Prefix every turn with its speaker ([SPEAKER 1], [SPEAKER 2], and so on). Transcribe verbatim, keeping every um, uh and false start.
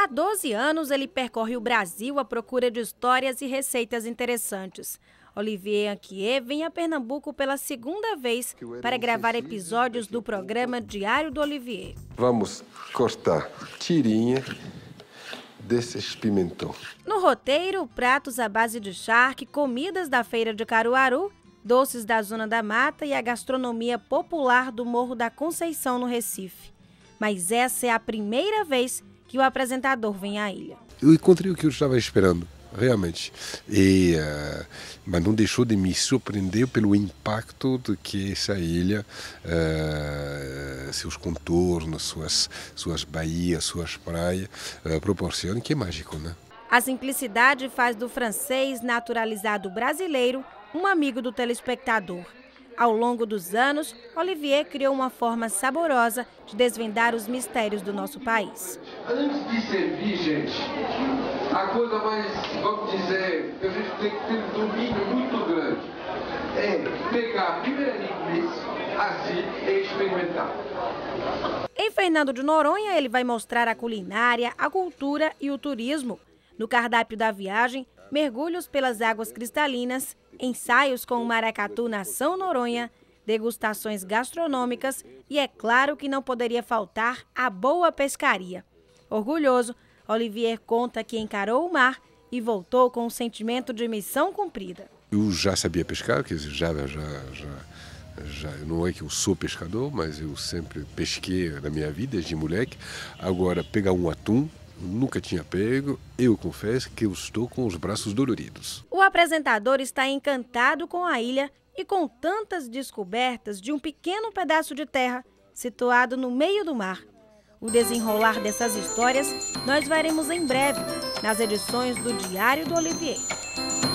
[SPEAKER 1] Há doze anos, ele percorre o Brasil à procura de histórias e receitas interessantes. Olivier Anquier vem a Pernambuco pela segunda vez para gravar episódios do programa Diário do Olivier.
[SPEAKER 2] Vamos cortar tirinha desses pimentão.
[SPEAKER 1] No roteiro, pratos à base de charque, comidas da feira de Caruaru, doces da Zona da Mata e a gastronomia popular do Morro da Conceição, no Recife. Mas essa é a primeira vez que o apresentador vem à ilha.
[SPEAKER 2] Eu encontrei o que eu estava esperando, realmente. E, uh, mas não deixou de me surpreender pelo impacto de que essa ilha, uh, seus contornos, suas, suas baías, suas praias, uh, proporcionam, que é mágico, né?
[SPEAKER 1] A simplicidade faz do francês naturalizado brasileiro um amigo do telespectador. Ao longo dos anos, Olivier criou uma forma saborosa de desvendar os mistérios do nosso país.
[SPEAKER 3] Antes de servir, gente, a coisa mais, vamos dizer, que a gente tem que ter um domínio muito grande, é pegar a primeira linguiça, assim, e experimentar.
[SPEAKER 1] Em Fernando de Noronha, ele vai mostrar a culinária, a cultura e o turismo. No cardápio da viagem, mergulhos pelas águas cristalinas, ensaios com o maracatu Nação Noronha, degustações gastronômicas e é claro que não poderia faltar a boa pescaria. Orgulhoso, Olivier conta que encarou o mar e voltou com um sentimento de missão cumprida.
[SPEAKER 2] Eu já sabia pescar, quer dizer, já, já, já, já, não é que eu sou pescador, mas eu sempre pesquei na minha vida, desde moleque. Agora, pegar um atum, nunca tinha pego, eu confesso que eu estou com os braços doloridos.
[SPEAKER 1] O apresentador está encantado com a ilha e com tantas descobertas de um pequeno pedaço de terra situado no meio do mar. O desenrolar dessas histórias nós veremos em breve nas edições do Diário do Olivier.